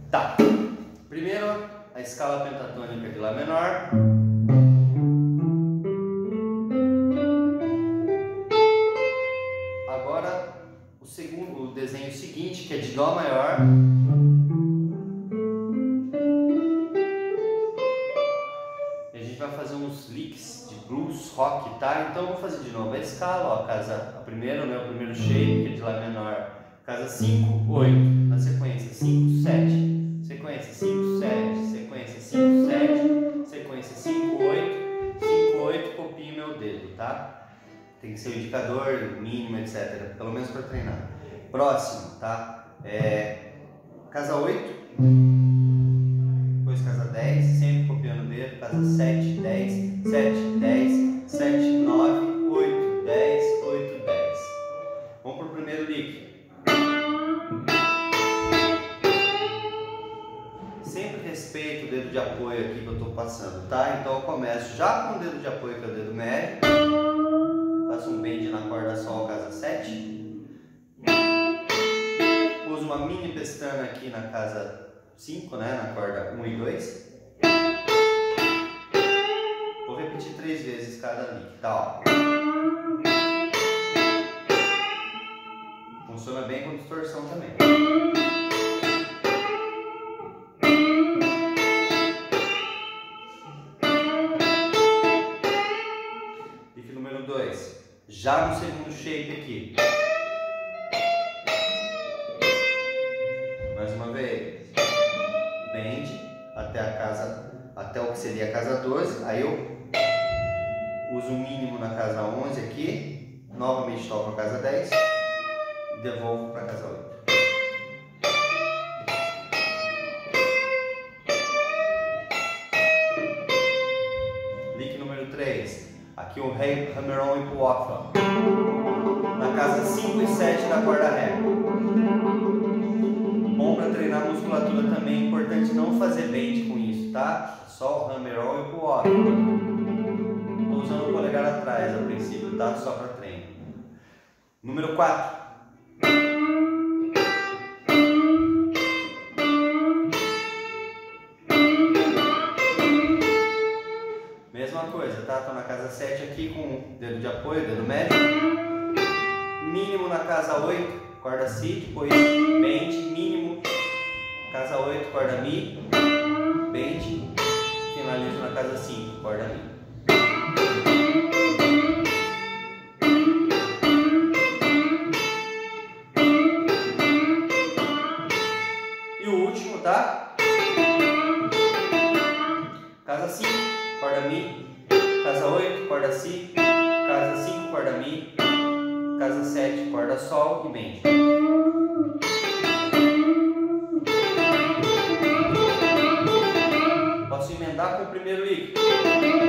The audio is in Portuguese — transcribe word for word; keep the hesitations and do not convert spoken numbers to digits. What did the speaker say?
Tá. Primeiro, a escala pentatônica de Lá menor. Agora, o segundo, o desenho seguinte, que é de Dó maior. E a gente vai fazer uns licks de blues, rock, tá? Então eu vou fazer de novo a escala, ó, a casa, a primeira, né, o primeiro shape, que é de Lá menor. Casa cinco, oito, na sequência cinco, sete, sequência cinco, sete, sequência cinco, sete, sequência cinco, oito, cinco, oito, copio meu dedo, tá? Tem que ser o indicador, mínimo, etcétera. Pelo menos para treinar. Próximo, tá? É, casa oito, depois casa dez, sempre copiando o dedo, casa sete, dez, sete, dez, sete, nove, oito, dez, oito, dez. Vamos para o primeiro lick. Sempre respeito o dedo de apoio aqui que eu estou passando, tá? Então eu começo já com o dedo de apoio, que é o dedo médio. Faço um bend na corda sol, casa sete. Uso uma mini pestana aqui na casa cinco, né? Na corda um e dois. Vou repetir três vezes cada lick, tá? Ó. Funciona bem com distorção também. Lick número dois. Já no segundo shape aqui. Mais uma vez. Bend até a casa, até o que seria a casa doze. Aí eu uso o mínimo na casa onze aqui. Novamente toco a casa dez. E devolvo para a casa oito. Lick número três. Aqui o Rei, Hammer-on e Pull-off. Na casa cinco e sete da corda Ré. Bom para treinar a musculatura também. Importante não fazer bend com isso, tá? Só o Hammer-on e Pull-off. Estou usando o polegar atrás a princípio, tá? Só para treino. Número quatro. Mesma coisa, tá? Estou na casa sete aqui com o dedo de apoio, dedo médio. Mínimo na casa oito, corda Si, depois bend, mínimo. Casa oito, corda Mi, bend. Finalizo na casa cinco, corda Mi. E o último, tá? Casa cinco, corda Mi, casa oito, corda Si, casa cinco, corda Mi, casa sete, corda Sol e bend. Posso emendar com o primeiro lick.